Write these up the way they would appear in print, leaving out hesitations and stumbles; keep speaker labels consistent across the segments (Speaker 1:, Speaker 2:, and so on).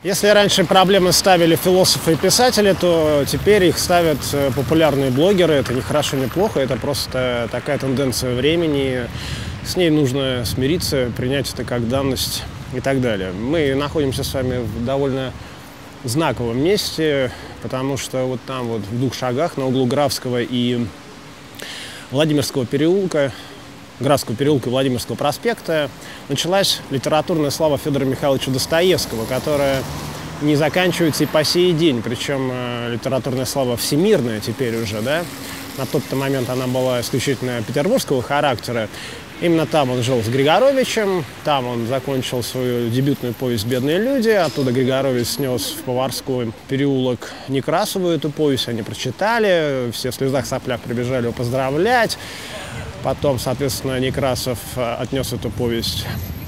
Speaker 1: Если раньше проблемы ставили философы и писатели, то теперь их ставят популярные блогеры. Это не хорошо, не плохо, это просто такая тенденция времени. С ней нужно смириться, принять это как данность и так далее. Мы находимся с вами в довольно знаковом месте, потому что вот там вот в 2 шагах на углу Графского и Владимирского переулка, Графского переулка и Владимирского проспекта началась литературная слава Федора Михайловича Достоевского, которая не заканчивается и по сей день. Причем литературная слава всемирная теперь уже, да? На тот момент она была исключительно петербургского характера. Именно там он жил с Григоровичем, там он закончил свою дебютную повесть «Бедные люди», оттуда Григорович снес в Поварской переулок Некрасову эту повесть, они прочитали, все в слезах соплях прибежали его поздравлять. Потом, соответственно, Некрасов отнес эту повесть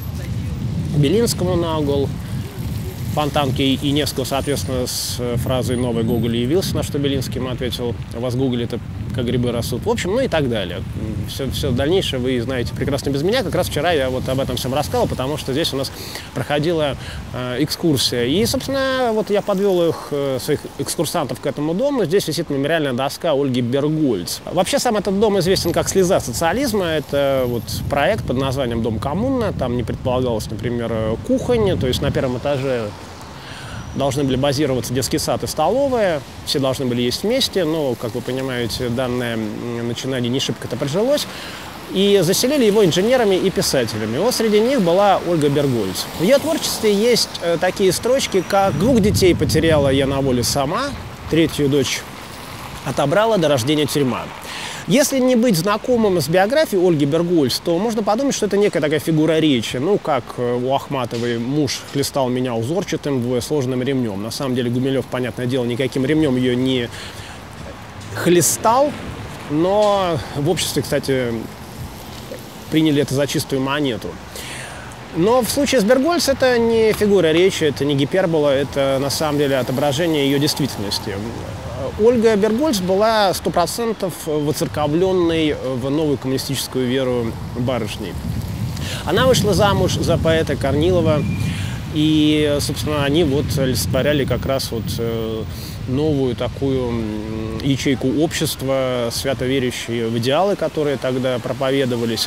Speaker 1: Белинскому на угол Фонтанки и Невского, соответственно, с фразой «Новый Гоголь явился», на что Белинский ему ответил: «У вас Гоголь это как грибы растут». В общем, ну и так далее. Все дальнейшее вы знаете прекрасно без меня. Как раз вчера я вот об этом всем рассказал, потому что здесь у нас проходила экскурсия. И, собственно, вот я подвел своих экскурсантов к этому дому. Здесь висит мемориальная доска Ольги Бергольц. Вообще сам этот дом известен как «Слеза социализма». Это вот проект под названием «Дом коммуна». Там не предполагалось, например, кухонь, то есть на первом этаже должны были базироваться детский сад и столовая, все должны были есть вместе, но, как вы понимаете, данное начинание не шибко-то прижилось. И заселили его инженерами и писателями. И вот среди них была Ольга Бергольц. В ее творчестве есть такие строчки, как «2 детей потеряла я на воле сама, 3-ю дочь отобрала до рождения тюрьма». Если не быть знакомым с биографией Ольги Бергольц, то можно подумать, что это некая такая фигура речи. Ну, как у Ахматовой «муж хлестал меня узорчатым двоесложным ремнем». На самом деле Гумилев, понятное дело, никаким ремнем ее не хлестал, но в обществе, кстати, приняли это за чистую монету. Но в случае с Бергольц это не фигура речи, это не гипербола, это на самом деле отображение ее действительности. Ольга Бергольц была 100% воцерковленной в новую коммунистическую веру барышней. Она вышла замуж за поэта Корнилова, и, собственно, они вот олицетворяли как раз вот новую такую ячейку общества, свято верящие в идеалы, которые тогда проповедовались.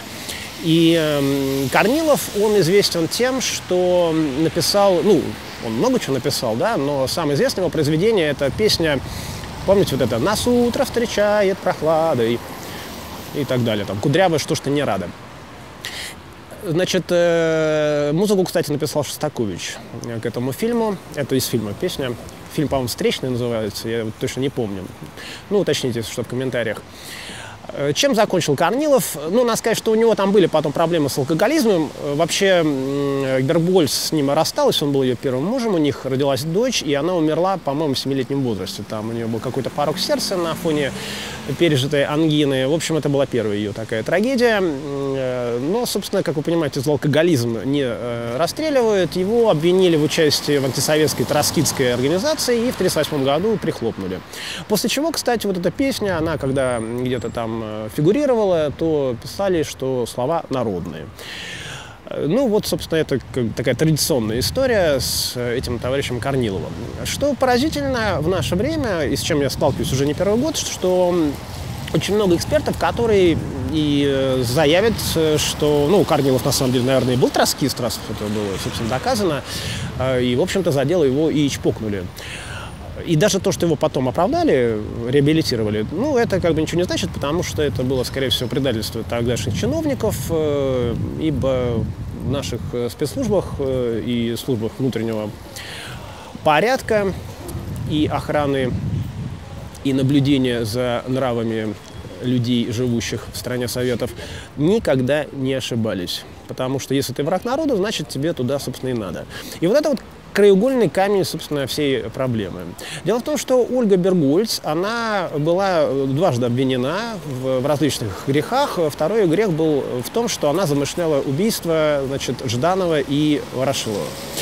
Speaker 1: И Корнилов, он известен тем, что написал, ну, он много чего написал, да, но самое известное его произведение – это песня, помните, вот это «Нас утро встречает прохладой» и так далее, там «Кудрявая, что ж ты не рада». Значит, музыку, кстати, написал Шостакович к этому фильму, это из фильма песня. Фильм, по-моему, «Встречный» называется, я точно не помню. Ну, уточните, что в комментариях. Чем закончил Корнилов? Ну, надо сказать, что у него там были потом проблемы с алкоголизмом. Вообще, Бергольц с ним рассталась, он был ее первым мужем, у них родилась дочь, и она умерла, по-моему, в 7-летнем возрасте. Там у нее был какой-то порок сердца на фоне пережитой ангины. В общем, это была первая ее такая трагедия. Но, собственно, как вы понимаете, за алкоголизм не расстреливают. Его обвинили в участии в антисоветской троцкистской организации и в 1938 году прихлопнули. После чего, кстати, вот эта песня, она когда где-то там фигурировала, то писали, что слова народные. Ну вот, собственно, это такая традиционная история с этим товарищем Корниловым. Что поразительно в наше время, и с чем я сталкиваюсь уже не первый год, что очень много экспертов, которые и заявят, что, ну, Корнилов, на самом деле, наверное, и был троцкист, раз это было, собственно, доказано, и, в общем-то, за дело его и чпокнули. И даже то, что его потом оправдали, реабилитировали, ну, это как бы ничего не значит, потому что это было, скорее всего, предательство тогдашних чиновников, ибо в наших спецслужбах и службах внутреннего порядка и охраны, и наблюдения за нравами людей, живущих в стране Советов, никогда не ошибались. Потому что если ты враг народа, значит, тебе туда, собственно, и надо. И вот это вот краеугольный камень, собственно, всей проблемы. Дело в том, что Ольга Бергольц, она была дважды обвинена в различных грехах. Второй грех был в том, что она замышляла убийство, значит, Жданова и Ворошилова.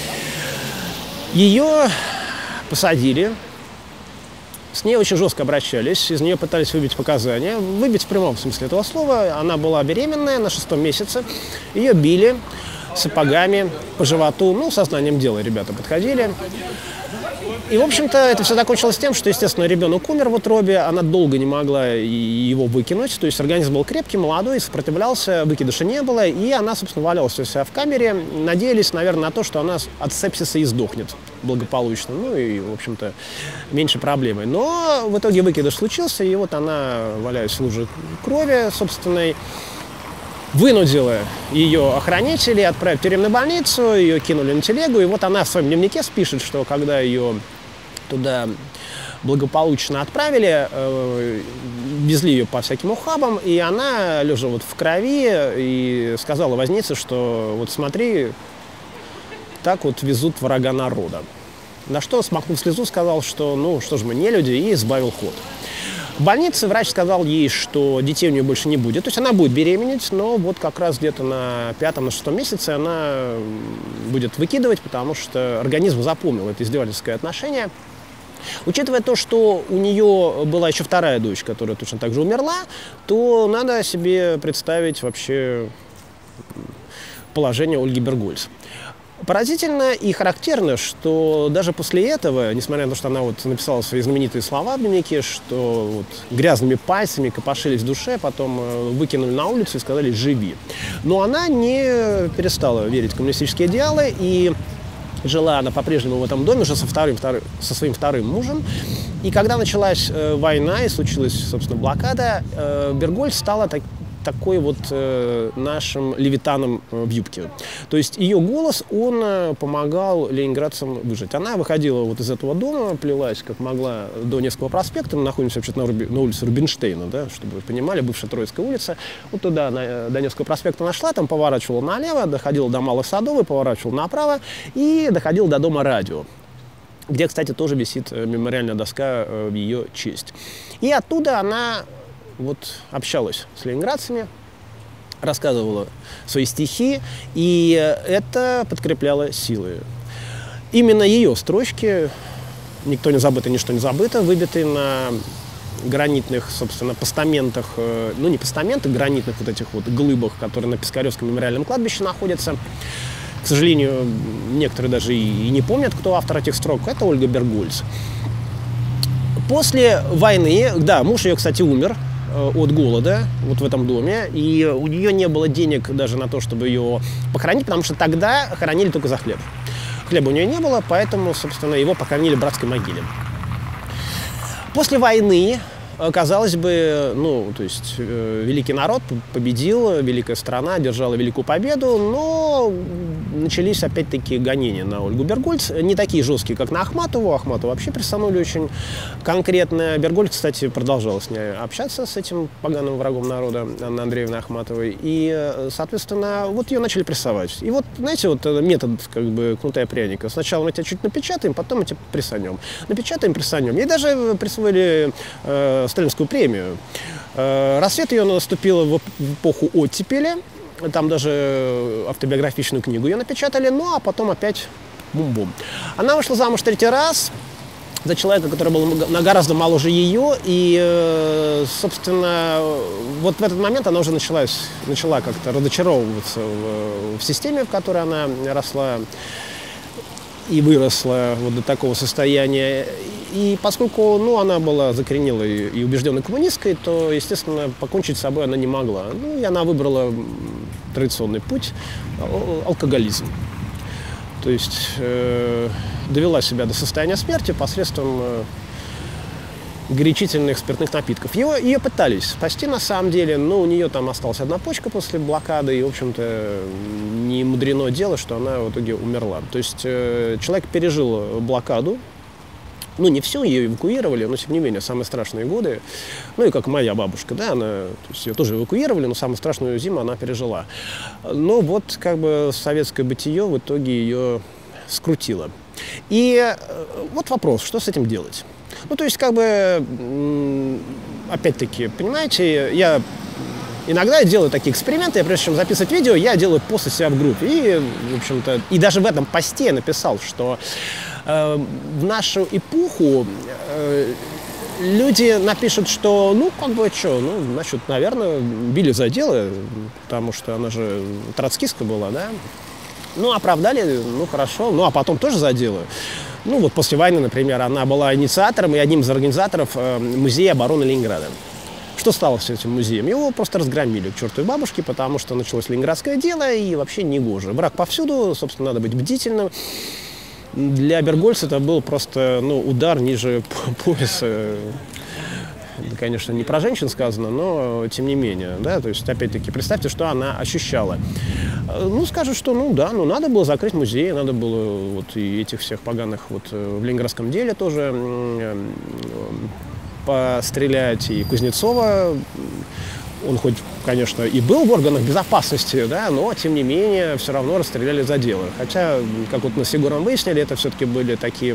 Speaker 1: Ее посадили, с ней очень жестко обращались, из нее пытались выбить показания. Выбить в прямом смысле этого слова. Она была беременная на 6-м месяце, ее били. сапогами по животу. Ну, сознанием дела ребята подходили. И, в общем-то, это все закончилось тем, что, естественно, ребенок умер в утробе, она долго не могла его выкинуть, то есть организм был крепкий, молодой, сопротивлялся, выкидыша не было, и она, собственно, валялась у себя в камере. Надеялись, наверное, на то, что она от сепсиса и сдохнет благополучно, ну и, в общем-то, меньше проблемы. Но в итоге выкидыш случился, и вот она, валяясь в луже крови собственной, вынудила ее охранители отправить в тюремную больницу, ее кинули на телегу, и вот она в своем дневнике спишет, что когда ее туда благополучно отправили, везли ее по всяким ухабам, и она, лежа вот в крови, и сказала вознице, что вот смотри, так вот везут врага народа. На что, смахнув слезу, сказал, что ну что ж мы не люди, и сбавил ход. В больнице врач сказал ей, что детей у нее больше не будет. То есть она будет беременеть, но вот как раз где-то на 5-6 месяце она будет выкидывать, потому что организм запомнил это издевательское отношение. Учитывая то, что у нее была еще вторая дочь, которая точно так же умерла, то надо себе представить вообще положение Ольги Бергольц. Поразительно и характерно, что даже после этого, несмотря на то, что она вот написала свои знаменитые слова в дневнике, что вот грязными пальцами копошились в душе, потом выкинули на улицу и сказали «живи». Но она не перестала верить в коммунистические идеалы, и жила она по-прежнему в этом доме уже со своим вторым мужем. И когда началась война и случилась, собственно, блокада, Бергольц стала такой вот нашим левитаном в юбке. То есть ее голос, он помогал ленинградцам выжить. Она выходила вот из этого дома, плелась как могла до Невского проспекта. Мы находимся вообще на улице Рубинштейна, да, чтобы вы понимали, бывшая Троицкая улица. Вот туда, до Невского проспекта нашла, там поворачивала налево, доходила до Малой Садовой, поворачивала направо и доходила до Дома радио, где, кстати, тоже висит мемориальная доска в ее честь. И оттуда она вот общалась с ленинградцами, рассказывала свои стихи, и это подкрепляло силы. Именно ее строчки, никто не забыто, ничто не забыто, выбиты на гранитных, собственно, постаментах, ну не постаментах, гранитных вот этих вот глыбах, которые на Пискаревском мемориальном кладбище находятся. К сожалению, некоторые даже и не помнят, кто автор этих строк. Это Ольга Бергольц. После войны, да, муж ее, кстати, умер от голода вот в этом доме, и у нее не было денег даже на то, чтобы ее похоронить, потому что тогда хоронили только за хлеб. Хлеба у нее не было, поэтому, собственно, его похоронили в братской могиле. После войны, казалось бы, ну, то есть великий народ победил, великая страна одержала великую победу, но начались опять-таки гонения на Ольгу Бергольц, не такие жесткие, как на Ахматову. Ахматову вообще прессанули очень конкретно. Бергольц, кстати, продолжала с ней общаться, с этим поганым врагом народа, Анной Андреевной Ахматовой, и, соответственно, вот ее начали прессовать. И вот, знаете, вот метод как бы кнута и пряника. Сначала мы тебя чуть напечатаем, потом мы тебя прессанем. Напечатаем, прессанем. Ей даже присвоили Сталинскую премию. Рассвет ее наступил в эпоху оттепели. Там даже автобиографичную книгу ее напечатали. Ну, а потом опять бум-бум. Она вышла замуж 3-й раз за человека, который был гораздо моложе ее. И, собственно, вот в этот момент она уже начала как-то разочаровываться в системе, в которой она росла и выросла вот до такого состояния. И поскольку, ну, она была закоренелой и убежденной коммунисткой, то, естественно, покончить с собой она не могла. Ну, и она выбрала традиционный путь – алкоголизм. То есть довела себя до состояния смерти посредством горячительных спиртных напитков. Ее пытались спасти, на самом деле, но у нее там осталась одна почка после блокады, и, в общем-то, не мудрено дело, что она в итоге умерла. То есть человек пережил блокаду. Ну, не все, ее эвакуировали, но, тем не менее, самые страшные годы, ну, и как моя бабушка, да, то есть ее тоже эвакуировали, но самую страшную зиму она пережила. Но вот, как бы, советское бытие в итоге ее скрутило. И вот вопрос, что с этим делать? Ну, то есть, как бы, опять-таки, понимаете, я иногда делаю такие эксперименты, прежде чем записывать видео, я делаю пост у себя в группе. И, в общем-то, и даже в этом посте я написал, что в нашу эпоху люди напишут, что, ну, как бы, что, ну, значит, наверное, били за дело, потому что она же троцкистка была, да, Ну, оправдали, ну, хорошо. Ну, а потом тоже за дело. Ну, вот после войны, например, она была инициатором и одним из организаторов Музея обороны Ленинграда. Что стало с этим музеем? Его просто разгромили к чертовой бабушке, потому что началось ленинградское дело и вообще негоже. Враг повсюду, собственно, надо быть бдительным. Для Бергольца это был просто, ну, удар ниже пояса. Это, конечно, не про женщин сказано, но тем не менее, да, то есть, опять-таки, представьте, что она ощущала. Ну, скажут, что, ну, да, ну, надо было закрыть музей, надо было вот и этих всех поганых вот в ленинградском деле тоже пострелять, и Кузнецова. Он хоть, конечно, и был в органах безопасности, да, но, тем не менее, все равно расстреляли за дело. Хотя, как вот мы с Егором выяснили, это все-таки были такие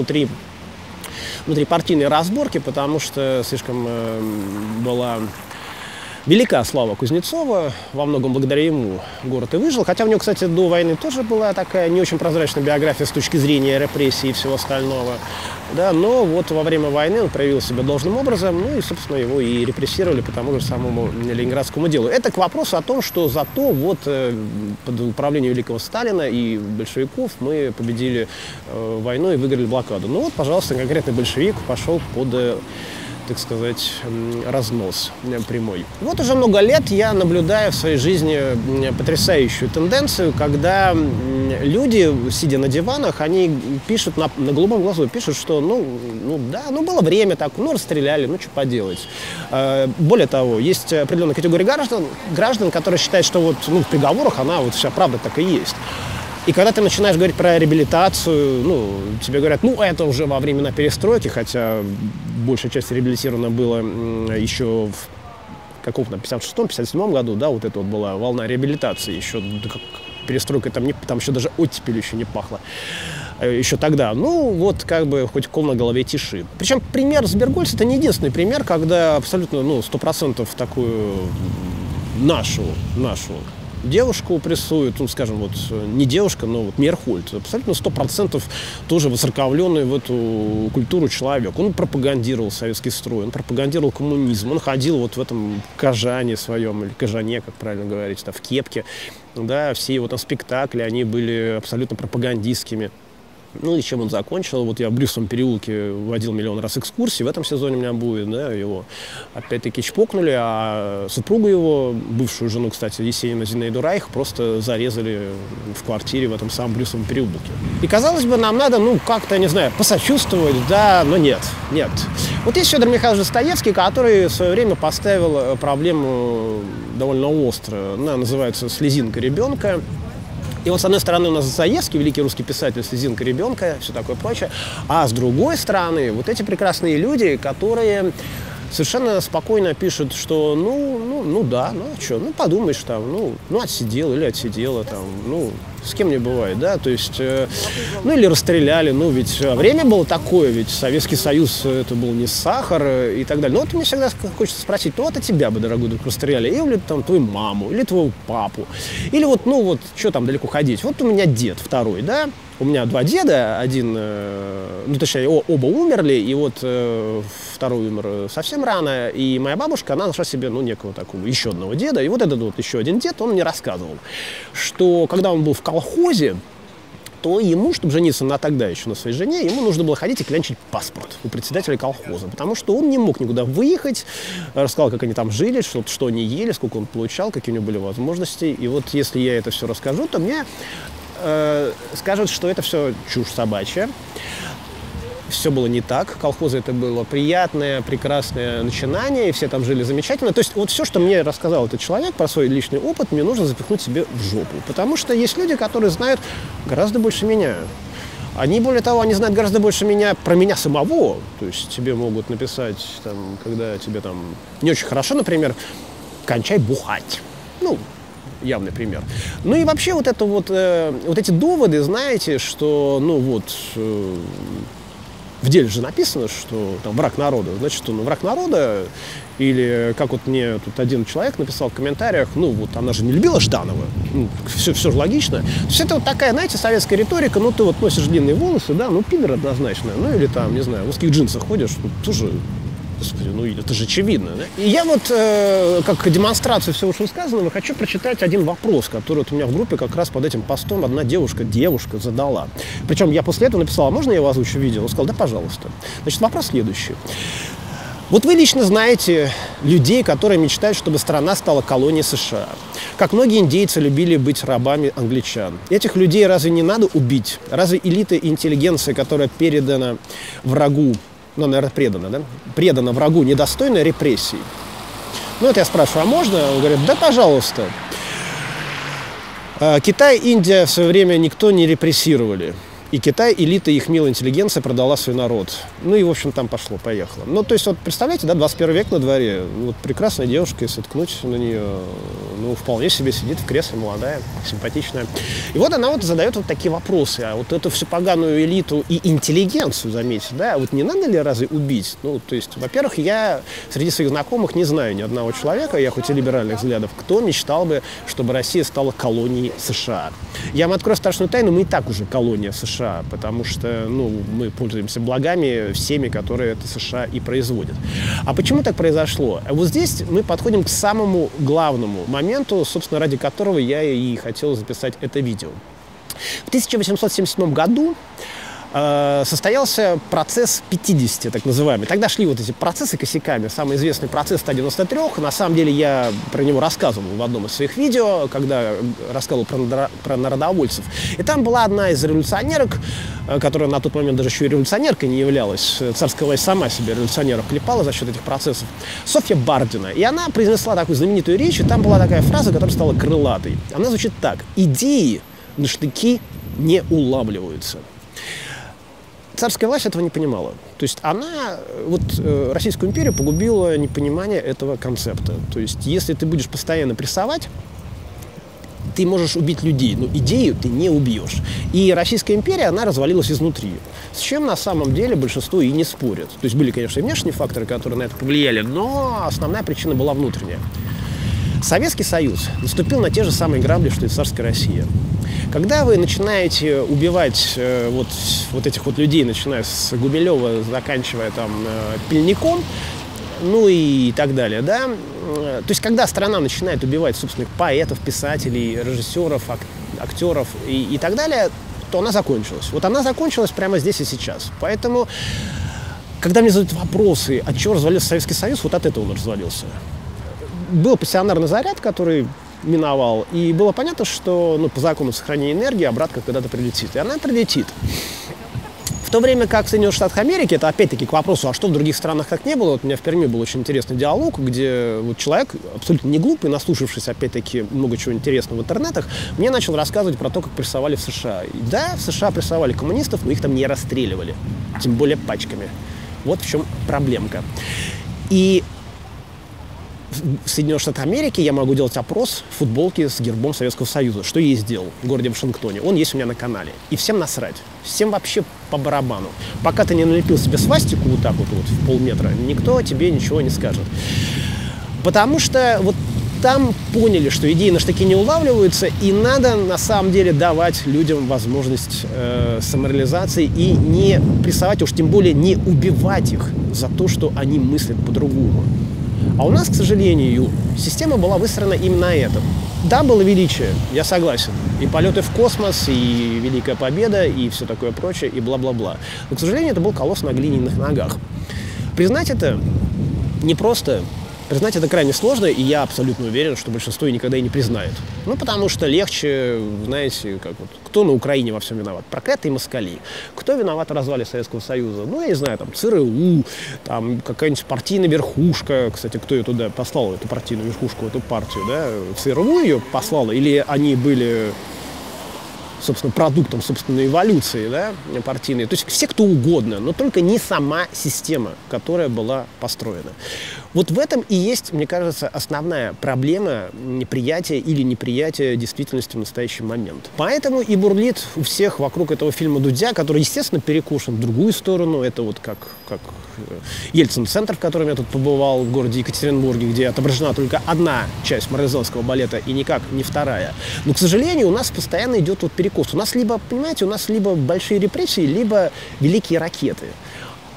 Speaker 1: внутрипартийные разборки, потому что слишком была велика слава Кузнецова, во многом благодаря ему город и выжил. Хотя у него, кстати, до войны тоже была такая не очень прозрачная биография с точки зрения репрессий и всего остального. Да, но вот во время войны он проявил себя должным образом, ну и, собственно, его и репрессировали по тому же самому ленинградскому делу. Это к вопросу о том, что зато вот под управлением великого Сталина и большевиков мы победили войну и выиграли блокаду. Ну вот, пожалуйста, конкретный большевик пошел под, так сказать, разнос прямой. Вот уже много лет я наблюдаю в своей жизни потрясающую тенденцию, когда люди, сидя на диванах, они пишут на голубом глазу, пишут, что, ну да, ну было время так, ну расстреляли, ну что поделать. Более того, есть определенная категория граждан, которые считают, что вот, ну, в приговорах она вот вся правда так и есть. И когда ты начинаешь говорить про реабилитацию, ну, тебе говорят, ну, это уже во времена перестройки, хотя большая часть реабилитирована была еще в каком-то 56-м, 57-м году, да, вот это вот была волна реабилитации, еще перестройка, там еще даже оттепелью еще не пахло. Еще тогда. Ну, вот как бы хоть кол на голове тиши. Причем пример с Бергольцем — это не единственный пример, когда абсолютно, ну, 100% такую нашу девушку прессуют, ну, скажем, вот не девушка, но вот Мейерхольд, абсолютно 100% тоже воцерковленный в эту культуру человек. Он пропагандировал советский строй, он пропагандировал коммунизм, он ходил вот в этом кожане своем, или кожане, как правильно говорить, да, в кепке, да, все его там спектакли, они были абсолютно пропагандистскими. Ну и чем он закончил? Вот я в Брюсовом переулке водил миллион раз экскурсии, в этом сезоне у меня будет, да, его опять-таки чпокнули, а супругу его, бывшую жену, кстати, Есенина Зинаиду Райх, просто зарезали в квартире в этом самом Брюсовом переулке. И, казалось бы, нам надо, ну, как-то, не знаю, посочувствовать, да, но нет. Вот есть Федор Михайлович Достоевский, который в свое время поставил проблему довольно остро, она называется «Слезинка ребенка». И вот, с одной стороны, у нас Достоевский, великий русский писатель, слезинка ребенка, все такое прочее. А с другой стороны, вот эти прекрасные люди, которые совершенно спокойно пишут, что да, ну что, ну подумаешь там, ну отсидел или отсидела там, ну с кем не бывает, да, то есть, ну или расстреляли, ну ведь время было такое, ведь Советский Союз это был не сахар и так далее. Ну вот мне всегда хочется спросить, ну вот а тебя бы, дорогой друг, расстреляли, или там твою маму, или твоего папу, или вот, ну вот, что там далеко ходить, вот у меня дед второй, да, у меня два деда, один, ну точнее, оба умерли, и вот второй умер совсем рано, и моя бабушка, она нашла себе, ну, некого такого еще одного деда, и вот этот вот еще один дед, он мне рассказывал, что когда он был в колхозе, то ему, чтобы жениться тогда еще на своей жене, ему нужно было ходить и клянчить паспорт у председателя колхоза, потому что он не мог никуда выехать, рассказал, как они там жили, что они ели, сколько он получал, какие у него были возможности, и вот если я это все расскажу, то мне скажут, что это все чушь собачья. Все было не так. Колхозы — это было приятное, прекрасное начинание, и все там жили замечательно. То есть вот все, что мне рассказал этот человек про свой личный опыт, мне нужно запихнуть себе в жопу. Потому что есть люди, которые знают гораздо больше меня. Они, более того, они знают гораздо больше меня про меня самого. То есть тебе могут написать, там, когда тебе там не очень хорошо, например, кончай бухать. Ну, явный пример. Ну и вообще вот это вот, вот эти доводы, знаете, что, ну вот, в деле же написано, что там враг народа, значит, он враг народа, или как вот мне тут один человек написал в комментариях, ну вот она же не любила Жданова, ну, все же логично. То есть это вот такая, знаете, советская риторика, ну ты вот носишь длинные волосы, да, ну пидор однозначно, ну или там, не знаю, в узких джинсах ходишь, ну, тоже Господи, ну это же очевидно, да? И я вот, как демонстрацию всего вышесказанного, хочу прочитать один вопрос, который вот у меня в группе как раз под этим постом одна девушка задала. Причем я после этого написал: а можно я его озвучу в видео? Он сказал: да, пожалуйста. Значит, вопрос следующий. Вот вы лично знаете людей, которые мечтают, чтобы страна стала колонией США. Как многие индейцы любили быть рабами англичан. Этих людей разве не надо убить? Разве элита интеллигенции, которая передана врагу, ну, наверное, предана врагу, недостойна репрессий? Ну, это я спрашиваю: а можно? Он говорит: да, пожалуйста. Китай, Индия в свое время никто не репрессировали. И Китай, элита, их милая интеллигенция продала свой народ. Ну и, в общем, там пошло-поехало. Ну, то есть, вот представляете, да, 21 век на дворе. Вот прекрасная девушка, если ткнуть на нее, ну, вполне себе сидит в кресле, молодая, симпатичная. И вот она вот задает вот такие вопросы. А вот эту всю поганую элиту и интеллигенцию, заметьте, да, вот не надо ли разве убить? Ну, то есть, во-первых, я среди своих знакомых не знаю ни одного человека, я хоть и либеральных взглядов, кто мечтал бы, чтобы Россия стала колонией США. Я вам открою страшную тайну: мы и так уже колония США. Потому что, ну, мы пользуемся благами всеми, которые это США и производят. А почему так произошло? Вот здесь мы подходим к самому главному моменту, собственно, ради которого я и хотел записать это видео. В 1877 году состоялся процесс 50, так называемый. Тогда шли вот эти процессы косяками. Самый известный процесс 193. На самом деле я про него рассказывал в одном из своих видео, когда рассказывал про народовольцев. И там была одна из революционерок, которая на тот момент даже еще и революционеркой не являлась. Царская власть сама себе революционеров клепала за счет этих процессов. Софья Бардина. И она произнесла такую знаменитую речь, и там была такая фраза, которая стала крылатой. Она звучит так: идеи на штыки не улавливаются. Царская власть этого не понимала. То есть она, вот Российскую империю погубила непонимание этого концепта. То есть если ты будешь постоянно прессовать, ты можешь убить людей, но идею ты не убьешь. И Российская империя, она развалилась изнутри. С чем на самом деле большинство и не спорят. То есть были, конечно, и внешние факторы, которые на это повлияли, но основная причина была внутренняя. Советский Союз наступил на те же самые грабли, что и царская Россия. Когда вы начинаете убивать вот этих вот людей, начиная с Гумилева, заканчивая там Пельником, ну и так далее, да, то есть когда страна начинает убивать собственных поэтов, писателей, режиссеров, актеров и так далее, то она закончилась. Вот она закончилась прямо здесь и сейчас. Поэтому, когда мне задают вопросы, от чего развалился Советский Союз, вот от этого он развалился. Был пассионарный заряд, который миновал, и было понятно, что, ну, по закону сохранения энергии обратка когда-то прилетит. И она прилетит. В то время как в Соединенных Штатах Америки, это опять-таки к вопросу, а что в других странах так не было. Вот у меня в Перми был очень интересный диалог, где вот человек, абсолютно не глупый, наслушавшись опять-таки много чего интересного в интернетах, мне начал рассказывать про то, как прессовали в США. И да, в США прессовали коммунистов, но их там не расстреливали, тем более пачками. Вот в чем проблемка. И в Соединенных Штатах Америки я могу делать опрос в футболке с гербом Советского Союза, что я и сделал в городе Вашингтоне. Он есть у меня на канале. И всем насрать. Всем вообще по барабану. Пока ты не налепил себе свастику вот так вот в полметра, никто тебе ничего не скажет. Потому что вот там поняли, что идеи на штыки не улавливаются, и надо на самом деле давать людям возможность самореализации и не прессовать, уж тем более не убивать их за то, что они мыслят по-другому. А у нас, к сожалению, система была выстроена именно на этом. Да, было величие, я согласен. И полеты в космос, и Великая Победа, и все такое прочее, и бла-бла-бла. Но, к сожалению, это был колосс на глиняных ногах. Признать это непросто. Признать это крайне сложно, и я абсолютно уверен, что большинство и никогда и не признает. Ну, потому что легче, знаете, как вот, кто на Украине во всем виноват? Проклятые москали. Кто виноват в развале Советского Союза? Ну, я не знаю, там, ЦРУ, там, какая-нибудь партийная верхушка. Кстати, кто ее туда послал, эту партийную верхушку, эту партию, да? ЦРУ ее послала? Или они были, собственно, продуктом собственной эволюции, да, партийной? То есть все кто угодно, но только не сама система, которая была построена. Вот в этом и есть, мне кажется, основная проблема неприятия или неприятия действительности в настоящий момент. Поэтому и бурлит у всех вокруг этого фильма Дудя, который, естественно, перекушен в другую сторону. Это вот как Ельцин-центр, в котором я тут побывал, в городе Екатеринбурге, где отображена только одна часть марлезонского балета и никак не вторая. Но, к сожалению, у нас постоянно идет вот перекос. У нас либо, понимаете, у нас либо большие репрессии, либо великие ракеты.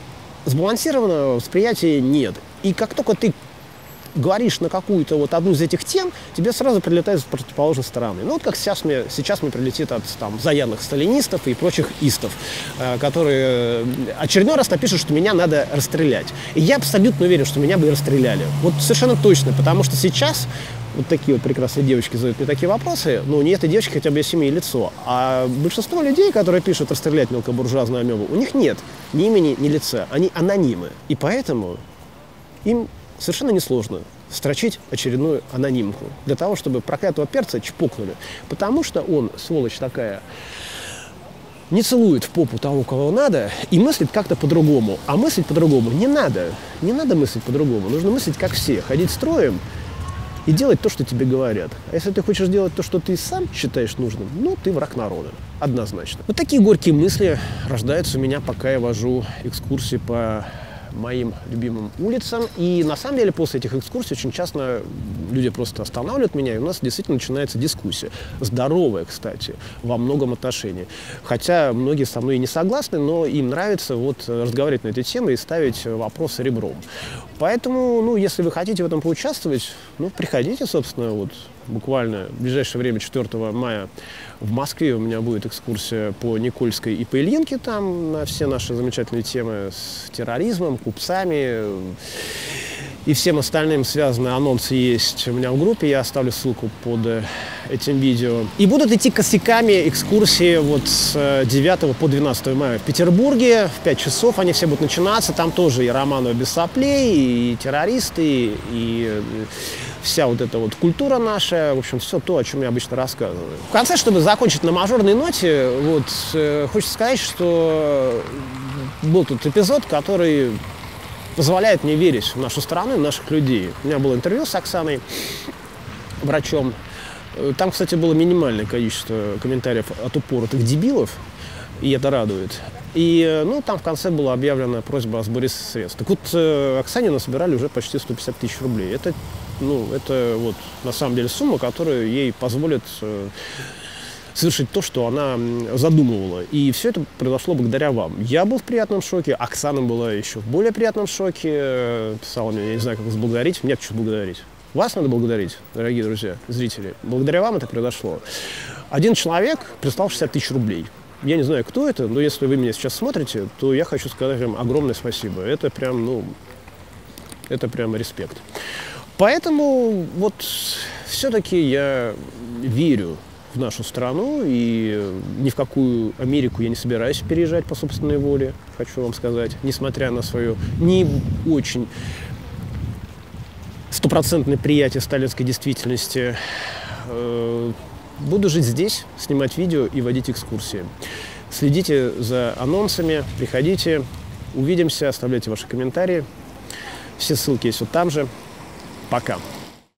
Speaker 1: сбалансированного восприятия нет. И как только ты говоришь на какую-то вот одну из этих тем, тебе сразу прилетает с противоположной стороны. Ну вот как сейчас мне прилетит от там заядлых сталинистов и прочих истов, которые очередной раз напишут, что меня надо расстрелять. И я абсолютно уверен, что меня бы и расстреляли. Вот совершенно точно, потому что сейчас вот такие вот прекрасные девочки задают мне такие вопросы, ну, не этой девочки хотя бы есть имя и лицо. А большинство людей, которые пишут расстрелять мелкобуржуазную амебу, у них нет ни имени, ни лица. Они анонимы. И поэтому им совершенно несложно строчить очередную анонимку для того, чтобы проклятого перца чпокнули. Потому что он, сволочь такая, не целует в попу того, кого надо, и мыслит как-то по-другому. А мыслить по-другому не надо. Не надо мыслить по-другому. Нужно мыслить как все. Ходить строем и делать то, что тебе говорят. А если ты хочешь делать то, что ты сам считаешь нужным, ну, ты враг народа. Однозначно. Вот такие горькие мысли рождаются у меня, пока я вожу экскурсии по моим любимым улицам. И на самом деле после этих экскурсий очень часто люди просто останавливают меня, и у нас действительно начинается дискуссия. Здоровая, кстати, во многом отношении. Хотя многие со мной и не согласны, но им нравится вот разговаривать на эти темы и ставить вопросы ребром. Поэтому, ну, если вы хотите в этом поучаствовать, ну, приходите, собственно, вот буквально в ближайшее время, 4 мая, в Москве у меня будет экскурсия по Никольской и по Ильинке, там на все наши замечательные темы с терроризмом, купцами и всем остальным связаны. Анонсы есть у меня в группе, я оставлю ссылку под этим видео. И будут идти косяками экскурсии вот с 9 по 12 мая в Петербурге, в 5 часов они все будут начинаться, там тоже и Романова без соплей, и террористы, и вся вот эта вот культура наша, в общем, все то, о чем я обычно рассказываю. В конце, чтобы закончить на мажорной ноте, вот, хочется сказать, что был тут эпизод, который позволяет мне верить в нашу страну, в наших людей. У меня было интервью с Оксаной, врачом. Там, кстати, было минимальное количество комментариев от упоротых дебилов, и это радует. И, ну, там в конце была объявлена просьба о сборе средств. Так вот, Оксане насобирали уже почти 150 тысяч рублей. Это, ну, это вот на самом деле сумма, которая ей позволит совершить то, что она задумывала. И все это произошло благодаря вам. Я был в приятном шоке, Оксана была еще в более приятном шоке. Писала мне, я не знаю, как вас благодарить. Мне что благодарить. Вас надо благодарить, дорогие друзья, зрители. Благодаря вам это произошло. Один человек прислал 60 тысяч рублей. Я не знаю, кто это, но если вы меня сейчас смотрите, то я хочу сказать вам огромное спасибо. Это прям, ну, это прям респект. Поэтому вот все-таки я верю в нашу страну, и ни в какую Америку я не собираюсь переезжать по собственной воле, хочу вам сказать, несмотря на свое не очень стопроцентное приятие сталинской действительности. Буду жить здесь, снимать видео и водить экскурсии. Следите за анонсами, приходите, увидимся, оставляйте ваши комментарии. Все ссылки есть вот там же. Пока.